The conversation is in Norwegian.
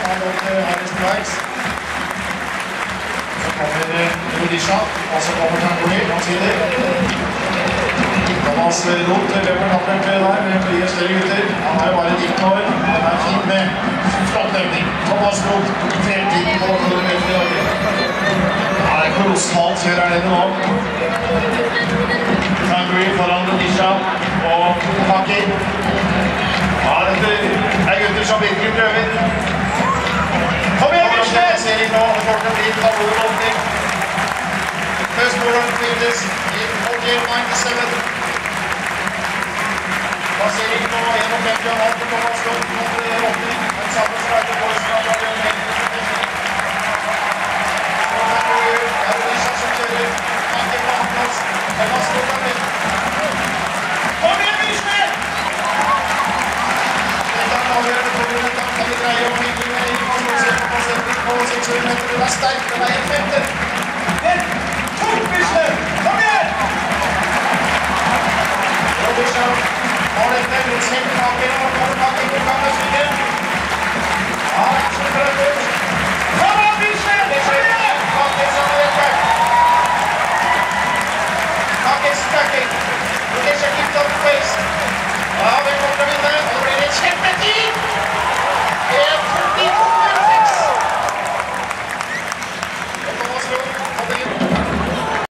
har gått Harris Price. Så kommer Rodisha, og så kommer Tangoli, samtidig. Thomas Roth løper nappert der, med frie større gutter. Han er jo bare 19 år, men er fin med flott løpning. Thomas Roth, fremtiden på 100 meter i Norge. Ja, det er kolossalt kjør her nede nå. Tangoli foran Rodisha og Taki. Ja, dette er gutter som virkelig prøver. Kom igjen, Virsnes! Ser ikke nå, det får til å bli en tabloåpning. First quarter finishes in 48-97. Passering nå 51,5 på Thomas Roth mot åpning. Den samme streiter på Østland og Bjørn Henrik. Og her går det Rodisha som kjører. Taki på annenplass. Thomas Roth er med. Kom igjen, Virsnes! Kan vi dreie om vinkelen i passeringen på 600 meter. Den er sterk, den er 1,50. 1, 2, Virsnes! Kom igjen! Rodisha har dette, Rotsvik, Taki, og Taki på gang med svinger.